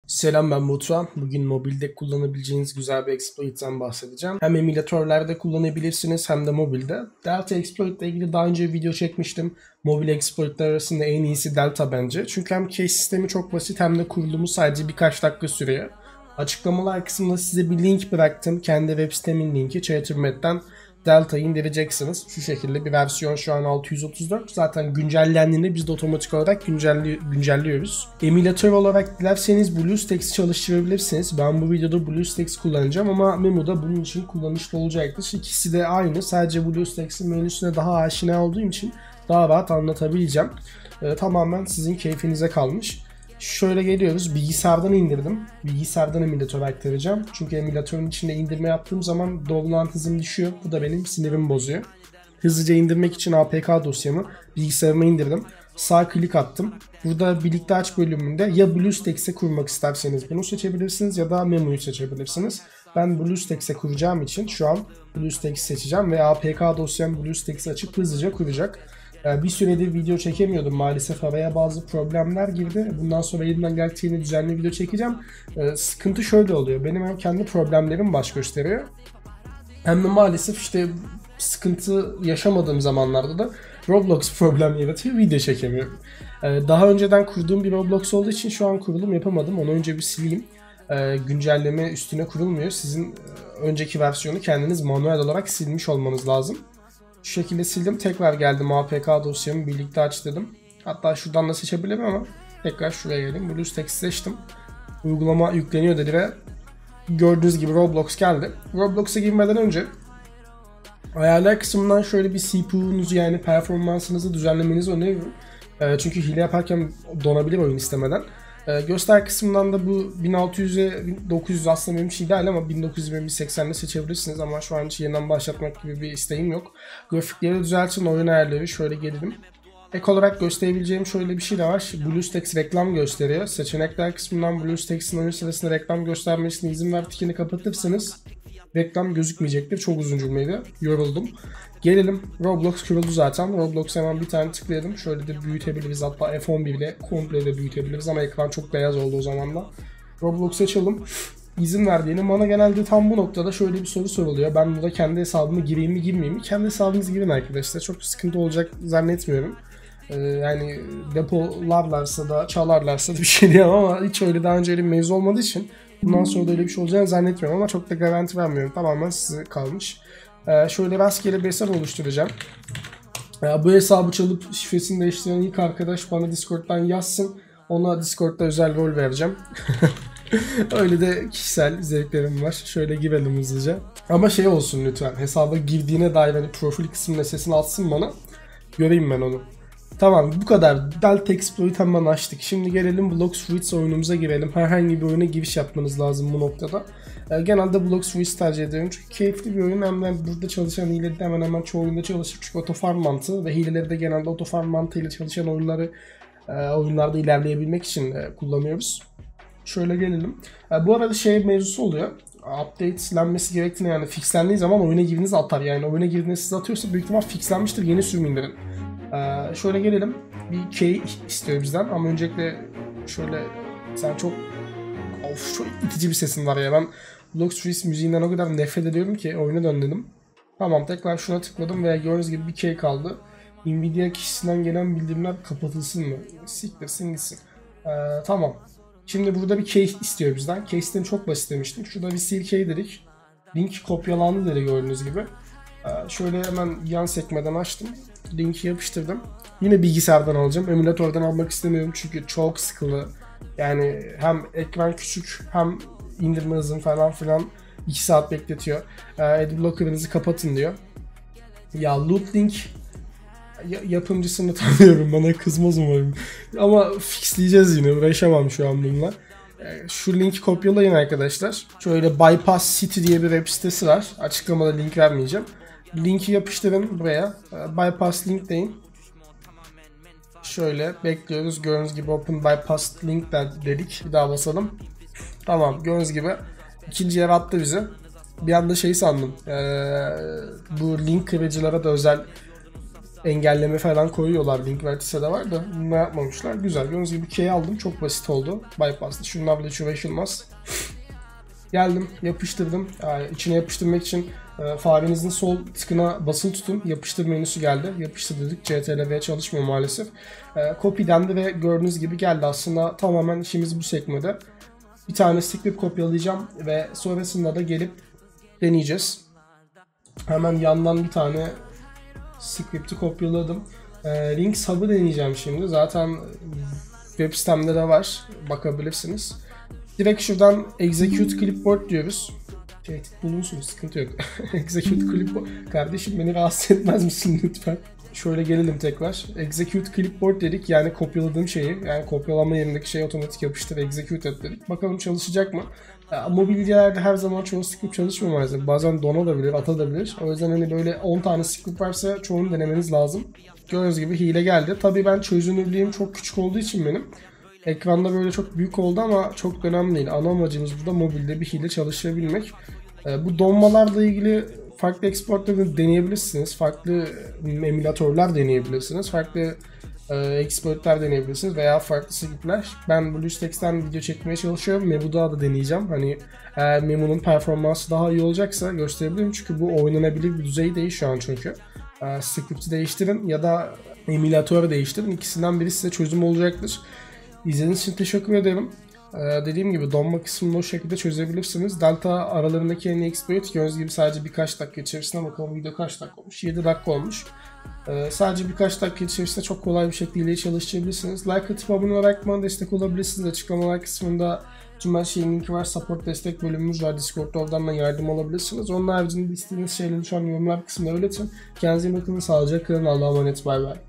Selam, ben Batuhan. Bugün mobilde kullanabileceğiniz güzel bir exploit'ten bahsedeceğim. Hem emülatörlerde kullanabilirsiniz hem de mobilde. Delta Exploit ile ilgili daha önce video çekmiştim. Mobil exploit'ler arasında en iyisi Delta bence. Çünkü hem case sistemi çok basit hem de kurulumu sadece birkaç dakika sürüyor. Açıklamalar kısmında size bir link bıraktım. Kendi web sitemin linki Chattermet'ten Delta'yı indireceksiniz. Şu şekilde bir versiyon şu an 634. Zaten güncellendiğinde biz de otomatik olarak güncelliyoruz. Emülatör olarak dilerseniz BlueStacks çalıştırabilirsiniz. Ben bu videoda BlueStacks kullanacağım ama Memo'da bunun için kullanışlı olacaktır. İkisi de aynı. Sadece BlueStacks'in menüsüne daha aşina olduğum için daha rahat anlatabileceğim. Tamamen sizin keyfinize kalmış. Şöyle geliyoruz. Bilgisayardan indirdim. Bilgisayardan emülatör aktaracağım. Çünkü emülatörün içinde indirme yaptığım zaman download hızım düşüyor. Bu da benim sinirimi bozuyor. Hızlıca indirmek için APK dosyamı bilgisayarıma indirdim. Sağ klik attım. Burada birlikte aç bölümünde ya BlueStacks'e kurmak isterseniz bunu seçebilirsiniz ya da Memo'yu seçebilirsiniz. Ben BlueStacks'e kuracağım için şu an BlueStacks seçeceğim ve APK dosyam BlueStacks'i açıp hızlıca kuracak. Bir süredir video çekemiyordum maalesef, araya bazı problemler girdi. Bundan sonra elimden geldiğince düzenli video çekeceğim. Sıkıntı şöyle oluyor. Benim hem kendi problemlerim baş gösteriyor. Hem de maalesef işte sıkıntı yaşamadığım zamanlarda da Roblox problem yaratıyor, video çekemiyorum. Daha önceden kurduğum bir Roblox olduğu için şu an kurulum yapamadım. Onu önce bir sileyim. Güncelleme üstüne kurulmuyor. Sizin önceki versiyonu kendiniz manuel olarak silmiş olmanız lazım. Şu şekilde sildim. Tekrar geldim APK dosyamı birlikte aç dedim. Hatta şuradan da seçebilirim ama tekrar şuraya geldim. BlueStacks seçtim. Uygulama yükleniyor dedi ve gördüğünüz gibi Roblox geldi. Roblox'a girmeden önce ayarlar kısmından şöyle bir CPU'nuzu yani performansınızı düzenlemenizi öneriyorum. Çünkü hile yaparken donabilir oyun istemeden. Göster kısmından da bu 1600'e 900 aslında benim için ideal ama 1900 ve 1080'de seçebilirsiniz ama şu an hiç yeniden başlatmak gibi bir isteğim yok. Grafikleri düzeltin, oyun ayarları şöyle gelelim. Ek olarak gösterebileceğim şöyle bir şey de var. BlueStacks reklam gösteriyor. Seçenekler kısmından BlueStacks'in oyun sırasında reklam göstermesine izin ver tikini kapatırsanız reklam gözükmeyecektir. Çok uzun cümleydi. Yoruldum. Gelelim. Roblox kuruldu zaten. Roblox'a hemen bir tane tıklayalım. Şöyle de büyütebiliriz. Hatta F11 ile komple de büyütebiliriz ama ekran çok beyaz oldu o zaman da. Roblox açalım. İzin ver diyelim. Bana genelde tam bu noktada şöyle bir soru soruluyor. Ben burada kendi hesabımı gireyim mi girmeyeyim mi? Kendi hesabınızı girin arkadaşlar. Çok sıkıntı olacak zannetmiyorum. Yani depolarlarsa da çalarlarsa da bir şey diyemem ama hiç öyle daha önce öyle bir mevzu olmadığı için bundan sonra da öyle bir şey olacağını zannetmiyorum ama çok da garanti vermiyorum. Tamamen size kalmış. Şöyle rastgele bir hesap oluşturacağım. Bu hesabı çalıp şifresini değiştiren ilk arkadaş bana Discord'dan yazsın. Ona Discord'da özel rol vereceğim. Öyle de kişisel zevklerim var. Şöyle girelim hızlıca. Ama şey olsun lütfen. Hesaba girdiğine dair hani profil kısmının sesini atsın bana. Göreyim ben onu. Tamam, bu kadar. Delta Exploit hemen açtık. Şimdi gelelim Blox Fruits oyunumuza girelim. Herhangi bir oyuna giriş yapmanız lazım bu noktada. Genelde Blox Fruits tercih ediyorum çünkü keyifli bir oyun. Hem de burada çalışan hileleri de hemen hemen çoğu oyunda çalışır. Çünkü otofarm mantığı ve hileleri de genelde otofarm mantığıyla çalışan oyunlarda ilerleyebilmek için kullanıyoruz. Şöyle gelelim. Bu arada şey mevzusu oluyor. Updatelenmesi gerektiğini yani fixlendiği zaman oyuna girdiğiniz atar. Yani oyuna girdiğiniz size atıyorsa büyük ihtimal fixlenmiştir. Yeni sürüm indirin. Şöyle gelelim. Bir key istiyor bizden ama öncelikle şöyle sen çok itici bir sesin var ya. Ben Blox Fruits müziğinden o kadar nefret ediyorum ki oyuna dön dedim. Tamam, tekrar şuna tıkladım ve gördüğünüz gibi bir key kaldı. Nvidia kişisinden gelen bildirimler kapatılsın mı? Siktirsin gitsin. Tamam. Şimdi burada bir key istiyor bizden. Key sistemi çok basit demiştim. Şurada bir sil key dedik. Link kopyalandı dedi gördüğünüz gibi. Şöyle hemen yan sekmeden açtım. Linki yapıştırdım. Yine bilgisayardan alacağım. Emülatörden almak istemiyorum çünkü çok sıkılı. Yani hem ekran küçük hem indirme hızım falan filan 2 saat bekletiyor. Adblocker'ınızı kapatın diyor. Ya Loot Link yapımcısını tanıyorum, bana kızmaz umarım. Ama fixleyeceğiz yine, uğraşamam şu an bununla. Şu linki kopyalayın arkadaşlar. Şöyle Bypass City diye bir web sitesi var. Açıklamada link vermeyeceğim. Linki yapıştırın buraya. Bypass link deyin. Şöyle bekliyoruz. Gördüğünüz gibi Open Bypass link dedik. Bir daha basalım. Tamam, gördüğünüz gibi ikinci yer attı bizi. Bir anda şey sandım. Bu link kırıcılara da özel engelleme falan koyuyorlar. Link vertise de var da bunu yapmamışlar. Güzel. Gördüğünüz gibi key aldım. Çok basit oldu. Bypass'lı. Şunlarla hiç uğraşılmaz. Geldim, yapıştırdım. İçine yapıştırmak için farenizin sol tıkına basılı tutun. Yapıştır menüsü geldi. Yapıştır dedik. CTRL çalışmıyor maalesef. Copy dendi ve gördüğünüz gibi geldi. Aslında tamamen işimiz bu sekmede. Bir tane script kopyalayacağım ve sonrasında da gelip deneyeceğiz. Hemen yandan bir tane script'i kopyaladım. Links Hub'ı deneyeceğim şimdi. Zaten web sitemde de var. Bakabilirsiniz. Direkt şuradan Execute Clipboard diyoruz. Tehdit bulunsun, sıkıntı yok. Execute Clipboard. Kardeşim beni rahatsız etmez misin lütfen? Şöyle gelelim tekrar. Execute Clipboard dedik. Yani kopyaladığım şeyi, yani kopyalama yerindeki şeyi otomatik yapıştır, execute et dedik. Bakalım çalışacak mı? Mobilyelerde her zaman çoğu script çalışmıyor maalesef. Bazen donabilir, atabilir. O yüzden hani böyle 10 tane script varsa çoğunu denemeniz lazım. Gördüğünüz gibi hile geldi. Tabii ben çözünürlüğüm çok küçük olduğu için benim ekranda böyle çok büyük oldu ama çok önemli değil. Ana amacımız burada mobilde bir hile çalıştırabilmek. Bu donmalarla ilgili farklı exportları deneyebilirsiniz. Farklı emülatörler deneyebilirsiniz. Farklı exploitler deneyebilirsiniz veya farklı scriptler. Ben BlueStacks'ten video çekmeye çalışıyorum. Memu'da da deneyeceğim. Hani eğer Memu'nun performansı daha iyi olacaksa gösterebilirim. Çünkü bu oynanabilir bir düzey değil şu an çünkü. Script'i değiştirin ya da emülatörü değiştirin. İkisinden biri size çözüm olacaktır. İzlediğiniz için teşekkür ederim. Dediğim gibi donma kısmını o şekilde çözebilirsiniz. Delta aralarındaki en iyi exploit gördüğünüz gibi sadece birkaç dakika içerisinde, bakalım video kaç dakika olmuş? 7 dakika olmuş. Sadece birkaç dakika içerisinde çok kolay bir şekilde çalıştırabilirsiniz. Like atıp abone olarak bana destek olabilirsiniz. Açıklamalar kısmında tüm her şeyin linki var. Support destek bölümümüz var. Discord'da oradan da yardım alabilirsiniz. Onun haricinde istediğiniz şeyleri şu an yorumlar kısmında belirtin. Kendinize iyi bakın. Sağlıcakla kalın. Allah'a emanet. Bay bay.